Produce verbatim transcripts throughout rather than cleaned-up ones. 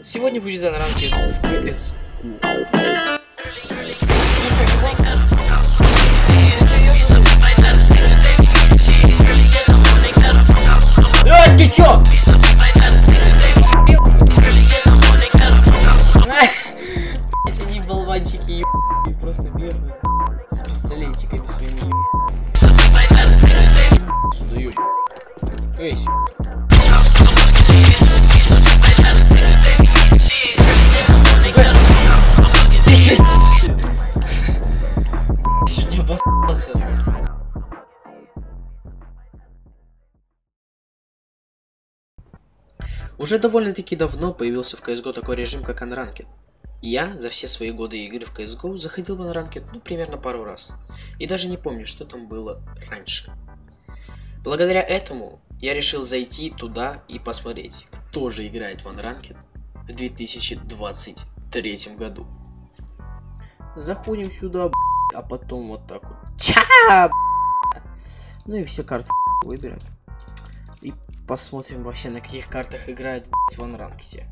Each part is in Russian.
Сегодня будет на ранке в КС. А, ты чё? Эти не болванчики, ебаные, просто бегают с пистолетиками своими, сюда, еб. Эй, сегодня обоссался. Уже довольно-таки давно появился в си эс го такой режим, как Unranked. Я за все свои годы игры в си эс го заходил в Unranked, ну, примерно пару раз. И даже не помню, что там было раньше. Благодаря этому я решил зайти туда и посмотреть, кто же играет в Unranked в две тысячи двадцать третьем году. Заходим сюда, а потом вот так вот. Ча! Ну и все карты выберем. И посмотрим вообще, на каких картах играют в Unranked.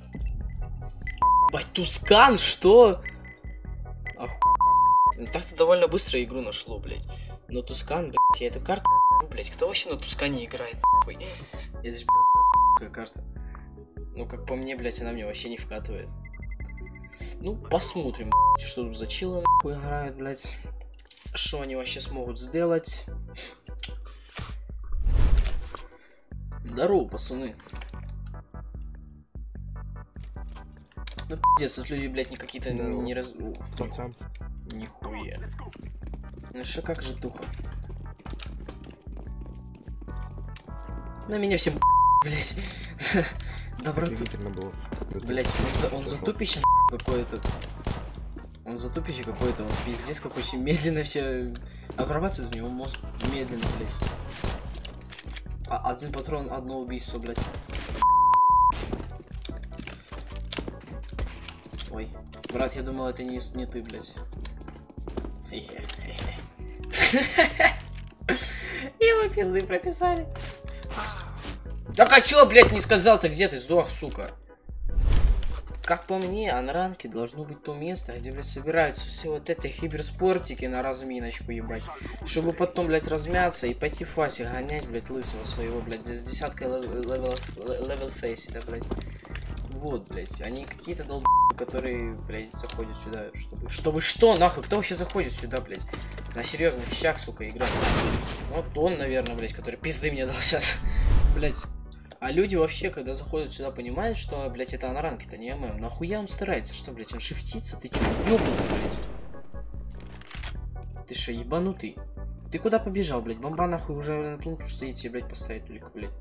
Бать, Тускан, что? Оху... Ну, так-то довольно быстро игру нашло, блять. Но Тускан, блять, я эту карту, блять, кто вообще на Тускане играет, нахуй? Это же, какая карта. Ну, как по мне, блять, она мне вообще не вкатывает. Ну, посмотрим, блядь, что тут за чилы, нахуй, играют, блять. Что они вообще смогут сделать. Здорово, пацаны. Ну, пиздец, тут люди, блядь, не какие-то не раз... О, нихуя. Ну что, как же туха? На меня всем, блядь. Доброту. Блядь, он, за, он затупище какое-то. Он затупище какое-то. Он пиздец какой очень медленно все обрабатывает, у него мозг медленно, блядь. А, один патрон, одно убийство, блядь. Ой, брат, я думал, это не, не ты, блядь. Его пизды прописали. Так а чё, блядь, не сказал-то, где ты сдох, сука? Как по мне, Unranked должно быть то место, где, блядь, собираются все вот эти киберспортики на разминочку, ебать. Чтобы потом, блядь, размяться и пойти в фасе гонять, блядь, лысого своего, блядь, с десяткой левел фейсита, блядь. Вот, блядь, они какие-то долб***, которые, блядь, заходят сюда, чтобы... Чтобы что, нахуй? Кто вообще заходит сюда, блядь? На серьезных вещах, сука, играть. Вот он, наверное, блядь, который пизды мне дал сейчас. Блядь. А люди вообще, когда заходят сюда, понимают, что, блядь, это Unranked, а не ММ. Нахуя он старается? Что, блядь, он шифтится? Ты чё, ёбнутый, блядь? Ты что, ебанутый? Ты куда побежал, блядь? Бомба, нахуй, уже на пункту стоит, тебе, блядь, поставить только, блядь.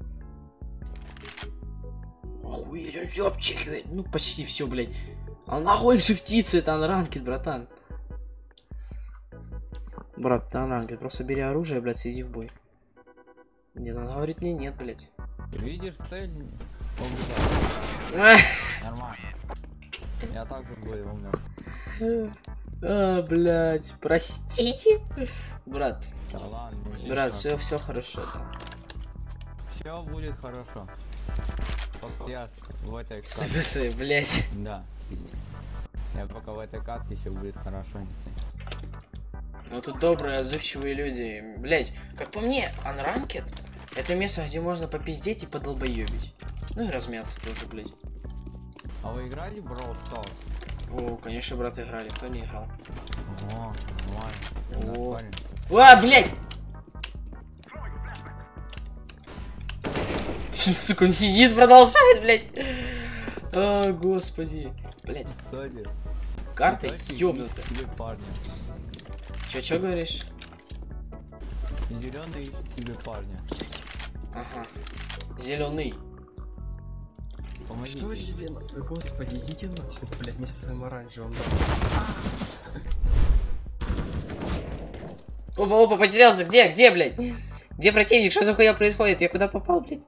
Охуеть, он все обчекивает. Ну, почти все, блядь. А нахуй он шифтится, это Unranked, братан. Брат, это Unranked, просто бери оружие, блядь, иди в бой. Нет, он говорит мне нет, блядь. Видишь цель? Нормально. Я также бой умер. А, блядь, простите? Брат. Да ладно, брат, все, все хорошо, да. Все будет хорошо. Вот я в этой катке. СБС, блядь. Да. Я пока в этой катке все будет хорошо, не сын. Ну тут добрые, отзывчивые люди. Блядь, как по мне, Unranked это место, где можно попиздеть и подолбоебить. Ну и размяться тоже, блядь. А вы играли в Brawl Stars? О, конечно, брат, играли. Кто не играл? О, нормально. О, а, блядь! Сука, он сидит, продолжает, блядь. О, господи. Блядь. Карта ёбнутая. Чё, чё говоришь? Зеленый тебе парня. Ага. Зеленый. Помогите. Что зелено? Господи, идите нахуй, блядь, вместе с своим оранжевым. Опа, опа, потерялся. Где, где, блядь? Где противник? Что за хуйня происходит? Я куда попал, блядь?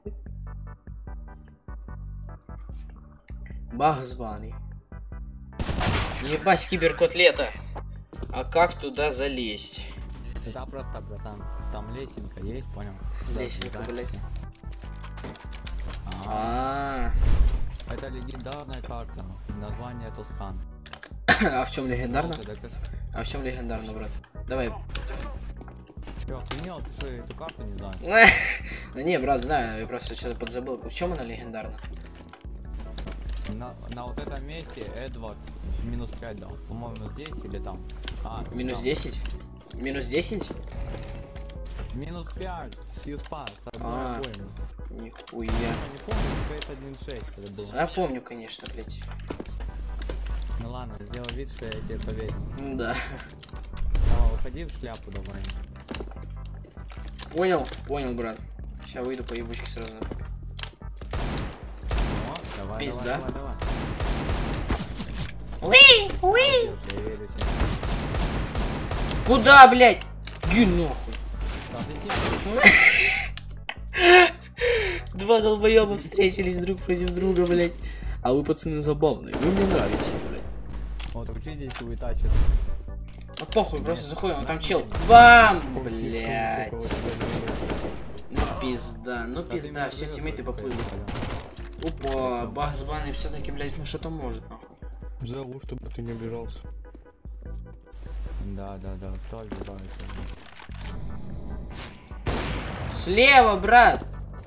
Багс Банни. Ебать, киберкотлета. А как туда залезть? Да просто, братан, там лесенка есть, понял? Лесенка, да, блядь. А, А, Это легендарная карта. Название Тоскан. А в чем легендарно? Вот, это- А в чем легендарно, брат? Давай. Чё, охренел, ты что, эту карту не знаешь? Ну не, брат, знаю, я просто что-то подзабыл. В чем она легендарна? На, на вот этом месте Эдвард минус пять дал. По-моему, здесь или там. А, Минус там. десять? Минус десять? Минус пять. Сьюспа, с А. одной обоймы. Нихуя. Я не помню, пэ эс один шесть это было. Я помню, конечно, блять. Ну ладно, сделай вид, что я тебе поверил. Ну да. Давай, уходи в шляпу давай. Понял, понял, брат. Сейчас выйду по ебучке сразу. О, давай, Пизда. давай, давай, давай. Уи, уи. Молодец, я верю тебе. Куда, блять? Иди нахуй. Да, ты Два долбоеба встретились друг против друга, блять. А вы, пацаны, забавные. Вы мне нравитесь, блять. Вот, учитесь вытачивать. А похуй, просто заходим, он там чел. Бам! Блять. Ну пизда, ну пизда, все тиммейты поплыли. Опа, Бахсбан все-таки, блять, ну что-то может, нахуй. Зову, чтобы ты не обижался. Да, да, да, кто обижается? Слева, брат!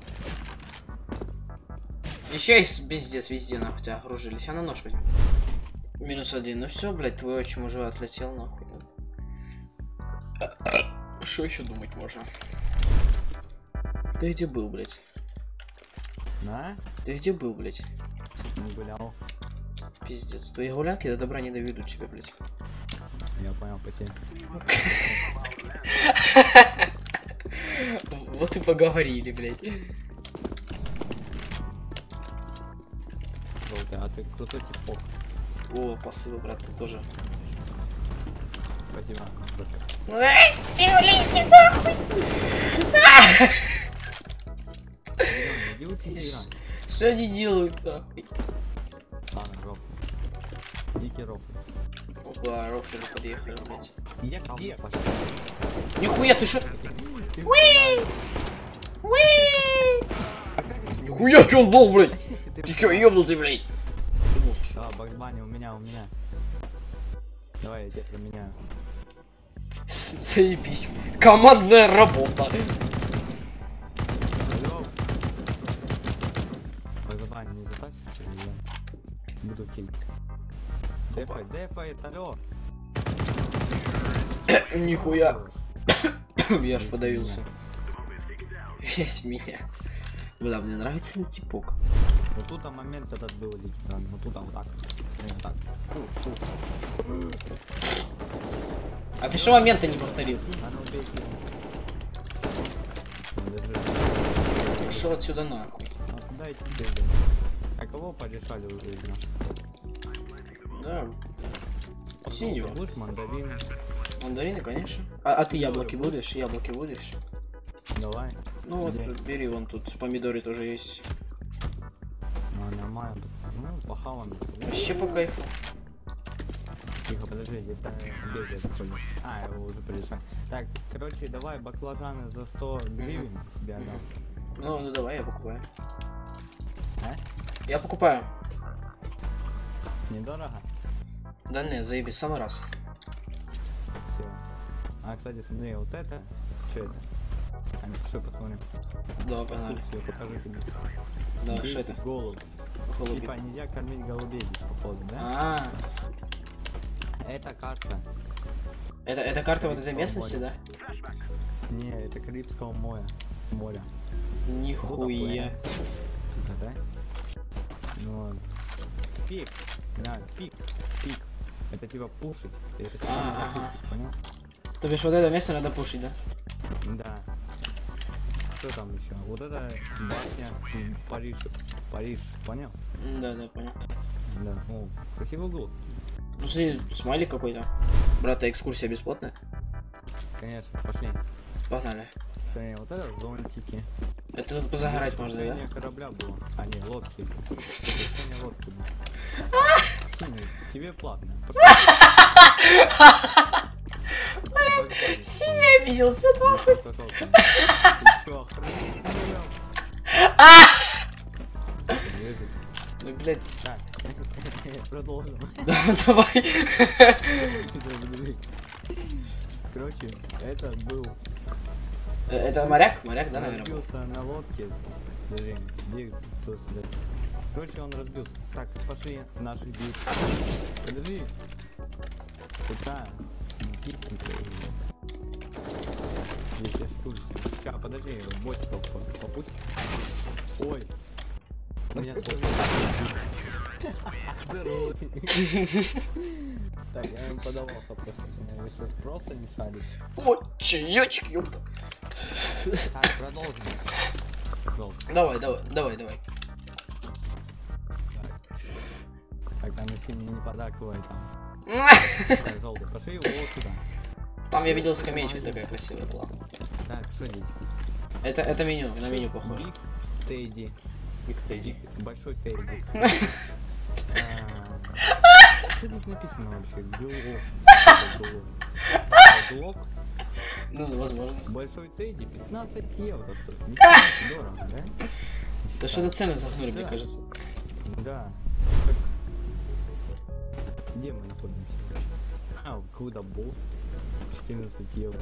Еще есть пиздец, везде нахуй тебя окружились. А на нож возьми. Минус один. Ну все, блядь, твой отчим уже отлетел нахуй. Что еще думать можно? Ты где был, блядь? На? Ты где был, блядь? Не гулял. Пиздец. Твои гулянки до добра не доведут тебя, блядь. Я понял, спасибо. Вот и поговорили, блядь. Желтый, а ты крутой типок. О, спасибо, брат, ты тоже. Спасибо. Тимлите нахуй! Иди учись играть. Что они делают, нахуй? Ладно, рофл. Дикий рофл. Опа, рофлеры подъехали, блядь. Я где? Нихуя, ты шо? Нихуя, что он дол, блядь? Ты чё, ёбнутый, блядь? Да, Баксбани, у меня, у меня. Давай, я тебя променяю. Заебись. Командная работа. Алло. Баксбани, не затащишь или я буду килить? Дефай, дефай, алло. Нихуя. Я ж подавился. Весь меня. Бля, мне нравится этот типок. Вот тут момент этот был легендарный. Вот тут вот так. Вот так. А ты что момента не повторил? А ну бей. Шел отсюда нахуй. А куда идти бей? А кого порешали уже из нас? Да. Синего. Будешь мандарины? Мандарины, конечно. А, а ты яблоки будешь? Яблоки будешь? Давай. Ну вот, Где? бери, вон тут помидоры тоже есть. Ну, нормально. Ну, похаваем. Вообще по кайфу. Тихо, подожди, где-то бегает какой-то. А, его уже порешали. Так, короче, давай баклажаны за сто гривен тебе отдам. Ну, ну давай, я покупаю. А? Я покупаю. Недорого? Да не, заебись, самый раз. Все. А, кстати, смотри, вот это. Что это? А, ну, что, посмотрим. Давай, погнали. Экскурсию покажу тебе. Давай, что десять это? голубь. Голуби. Типа нельзя кормить голубей здесь, походу, да? А, Это карта. это, это карта вот этой местности, да? Не, это Карибского моря. Моря. Нихуя. Тут, да? Ну, пик. Да, пик. Пик. Это типа пушить. Это типа А, нельзя ага. пушить, понял? То бишь вот это место надо пушить, да? Да. Что там еще? Вот это башня м, Париж. Париж, понял? М, Да, да, понял. Да. О, красивый угол. Ну смотри, смайлик какой-то. Брата, экскурсия бесплатная? Конечно, пошли. Погнали. Смотри, вот это зонтики. Это тут позагорать можно, да? Крушение корабля было. А, не, лодки. Крушение лодки было. Синий, тебе платно. Синий обиделся, нахуй. Ты чё, охренел? Ну, блядь. Так, продолжим. Да, давай. Короче, это был... Э, Это моряк? Моряк, да, наверное? был? разбился на лодке. Подожди, где кто сюда? Короче, он разбился. Так, пошли наши бит. Подожди. Куда? Здесь я штуль. Сейчас, подожди, ботиков попуть. Ой. Меня сложно. Здорово. Так, я им подавался просто. Вы что, просто не шарите? О, чаечек, ёпта. Так, продолжим. Долго. Давай, давай, давай, давай. Так, там если не подакивай там. Так, желтый, пошли вот сюда. Там я видел скамеечка такая красивая была. Так, что здесь? Это, это меню, на меню похоже. Биг Тедди. Биг Тедди. Большой Тедди. Что здесь написано вообще? Глок. Ну, возможно. Большой Тедди пятнадцать евро стоит. Дорого, да? Да что-то цены загнули, Да. мне кажется. Да. Где мы находимся? А, какой-то босс. четырнадцать евро.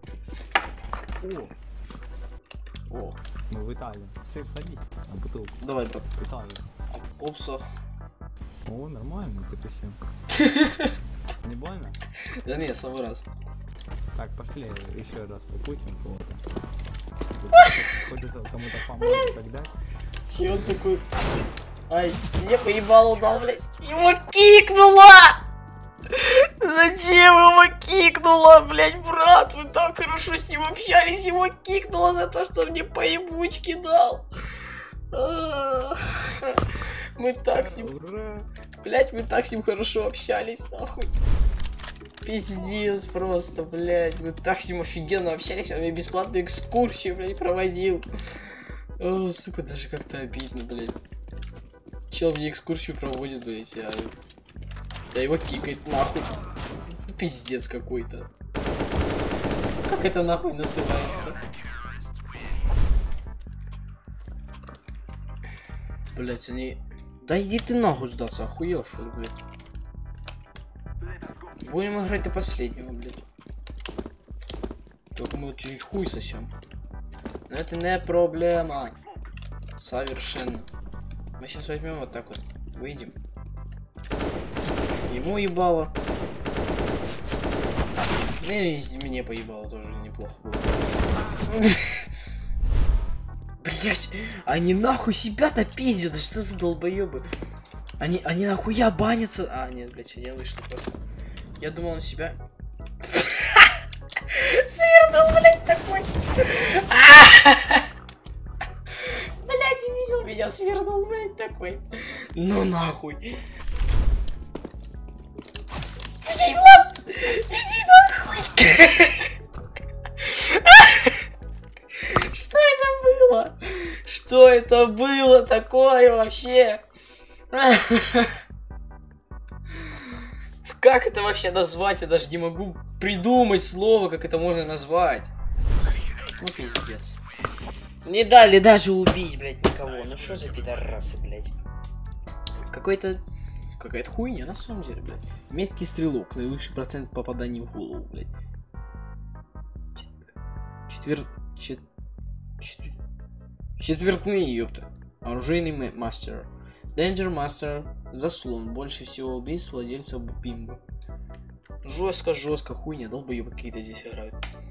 О! О, Мы в Италии. Все, садись на бутылку. давай, брат. Присаживайся. Опса. О, нормально, ты посел. Не больно? Да не, самый раз. Так, пошли еще раз покусим кого-то. Хочется кому-то помочь, тогда. Че он такой? Ай, мне поебало дал, блядь. Его кикнула! Зачем его кикнула, блядь, брат? Мы так хорошо с ним общались, его кикнула за то, что мне поебучки дал. А, Мы так с ним... Ура! Блядь, мы так с ним хорошо общались, нахуй. Пиздец просто, блядь. Мы так с ним офигенно общались, он мне бесплатную экскурсию, блядь, проводил. О, сука, даже как-то обидно, блядь. Чел мне экскурсию проводит, блядь, а... Да его кикает нахуй. Пиздец какой-то. Как это нахуй называется? Блять, они... Да иди ты нахуй сдаться, охуел, что ли, блядь. Будем играть до последнего, блядь. Только мы вот чуть-чуть хуй сосем. Но это не проблема. Совершенно. Мы сейчас возьмем вот так вот. Выйдем. Ему ебало. Ну и мне поебало тоже неплохо было. Блять, они нахуй себя-то пиздят, что за долбоебы? Они, они нахуя банятся? А, нет, блять, я вышел просто. Я думал, он себя... Свернул, блять, такой. Блять, увидел меня, свернул, блять, такой. Ну нахуй. Ты Влад, иди нахуй. Что это было? Что это было такое вообще? Как это вообще назвать? Я даже не могу придумать слово, как это можно назвать. Ну пиздец. Не дали даже убить, блядь, никого. Ну что за пидорасы, блядь? Какой-то... Какая-то хуйня, на самом деле, блядь. Меткий стрелок, наивысший процент попаданий в голову, блядь. Четвер... Чет... Чет... Четвертные, ёпта. Оружейный мастер. Danger Master. Заслон. Больше всего убийств владельцев бимбо. Жестко, жестко, хуйня. Долбоёбы какие-то здесь играют.